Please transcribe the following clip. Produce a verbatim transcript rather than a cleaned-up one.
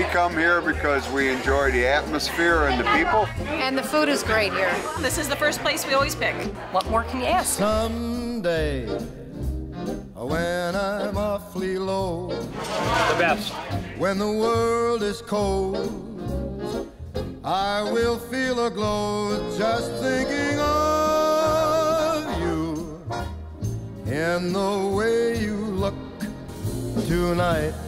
come here because we enjoy the atmosphere and the people. And the food is great here. This is the first place we always pick. What more can you ask? Someday, when I'm awfully low, The best. when the world is cold, I will feel a glow just thinking of you. In the way you look tonight,